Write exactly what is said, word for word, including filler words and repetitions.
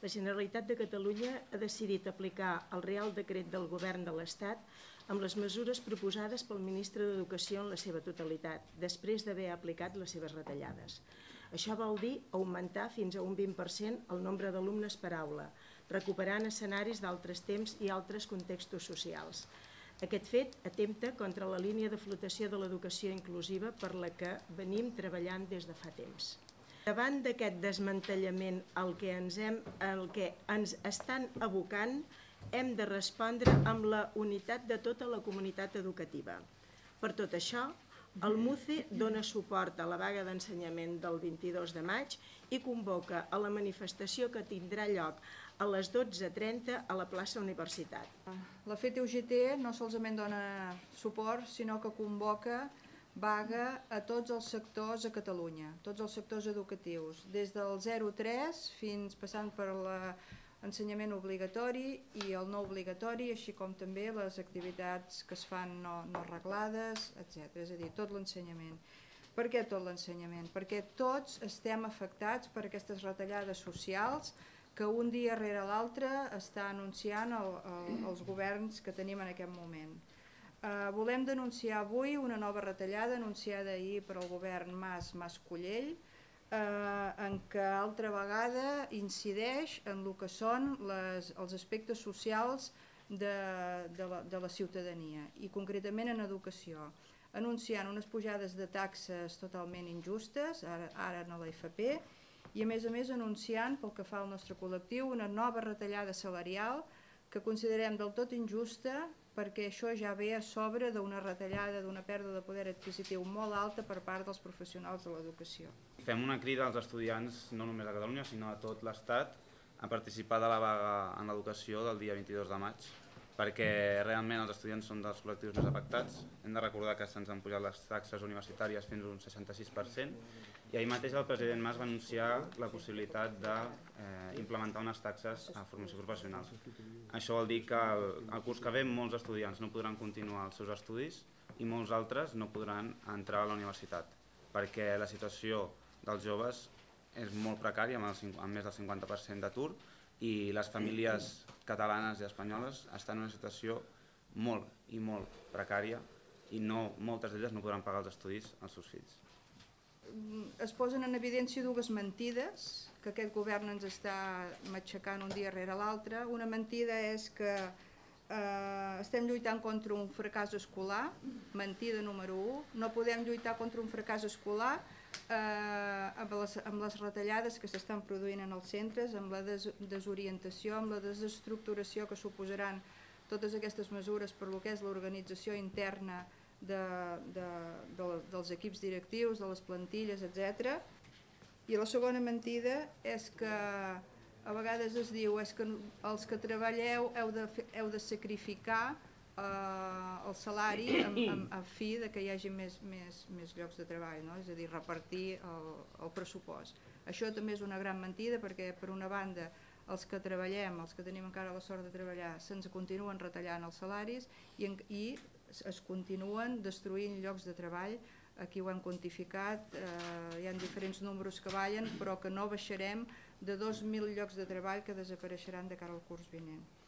La Generalitat de Catalunya ha decidit aplicar el Reial Decret del Govern de l'Estat amb les mesures proposades pel ministre d'Educació en la seva totalitat, després d'haver aplicat les seves retallades. Això vol dir augmentar fins a un vint per cent el nombre d'alumnes per aula, recuperant escenaris d'altres temps i altres contextos socials. Aquest fet atempta contra la línia de flotació de l'educació inclusiva per la que venim treballant des de fa temps. Davant d'aquest desmantellament al que ens, hem, al que ens estan abocant, hem de respondre amb la unitat de tota la comunitat educativa. Per tot això, el MUCE dona suport a la vaga d'ensenyament del vint-i-dos de maig i convoca a la manifestació que tindrà lloc a les dotze trenta a la plaça Universitat. La F E T U G T no solament dona suport, sinó que convoca vaga a tots els sectors a Catalunya, tots els sectors educatius, des del zero tres fins passant per l'ensenyament obligatori i el no obligatori, així com també les activitats que es fan no, no reglades, etcètera. És a dir, tot l'ensenyament. Per què tot l'ensenyament? Perquè tots estem afectats per aquestes retallades socials que un dia rere l'altre està anunciant el, el, els governs que tenim en aquest moment. Uh, volem denunciar avui una nova retallada anunciada ahir per al govern Mas-Mas-Collell, uh, en què altra vegada incideix en el que són les, els aspectes socials de, de, la, de la ciutadania i concretament en educació, anunciant unes pujades de taxes totalment injustes, ara, ara a la F P, i a més a més anunciant, pel que fa al nostre col·lectiu, una nova retallada salarial que considerem del tot injusta, perquè això ja ve a sobre d'una retallada, d'una pèrdua de poder adquisitiu molt alta per part dels professionals de l'educació. Fem una crida als estudiants, no només a Catalunya, sinó a tot l'Estat, a participar de la vaga en l'educació del dia vint-i-dos de maig, perquè realment els estudiants són dels col·lectius més afectats. Hem de recordar que se'ns han pujat les taxes universitàries fins a un seixanta-sis per cent i ahir mateix el president Mas va anunciar la possibilitat d'implementar unes taxes a formació professional. Això vol dir que el, el curs que ve molts estudiants no podran continuar els seus estudis i molts altres no podran entrar a la universitat, perquè la situació dels joves és molt precària, amb, el, amb més del cinquanta per cent d'atur, i les famílies catalanes i espanyoles estan en una situació molt i molt precària i no, moltes d'elles no podran pagar els estudis als seus fills. Es posen en evidència dues mentides que aquest govern ens està matxacant un dia rere l'altre. Una mentida és que eh, estem lluitant contra un fracàs escolar, mentida número u. No podem lluitar contra un fracàs escolar eh, amb, les, amb les retallades que s'estan produint en els centres, amb la des, desorientació, amb la desestructuració que suposaran totes aquestes mesures per lo que és l'organització interna De, de, de, dels equips directius, de les plantilles, etcètera. I la segona mentida és que a vegades es diu és que els que treballeu heu de, heu de sacrificar eh, el salari a, a, a fi de que hi hagi més, més, més llocs de treball, no? És a dir, repartir el, el pressupost. Això també és una gran mentida perquè, per una banda, els que treballem, els que tenim encara la sort de treballar, se'ns continuen retallant els salaris i, i es continuen destruint llocs de treball. Aquí ho hem quantificat, eh, hi ha diferents números que ballen, però que no baixarem de dos mil llocs de treball que desapareixeran de cara al curs vinent.